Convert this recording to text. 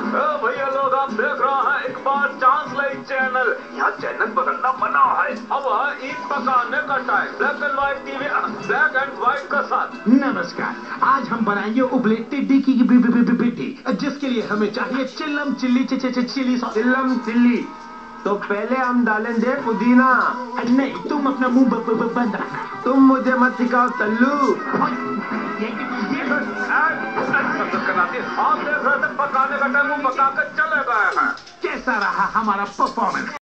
भैया लोग, आप देख रहे हैं एक बार चांस लाइट चैनल। यहाँ चैनल बदलना मना है। अब है ईद पकाने का time. Black and white TV, black and white का साथ। नमस्कार, आज हम बनाएंगे उबले टिड्डी की बेटी, जिसके लिए हमें चाहिए चिल्लम चिल्ली चिली सॉस। चिल्लम चिल्ली तो पहले हम डालेंगे पुदीना। नहीं, तुम अपना मुंह बंद रखना। तुम मुझे मत सिखाओ तल्लू। आप देख रहे थे पकाने का टाइम, वो पका कर चले गए हैं। कैसा रहा हमारा परफॉर्मेंस?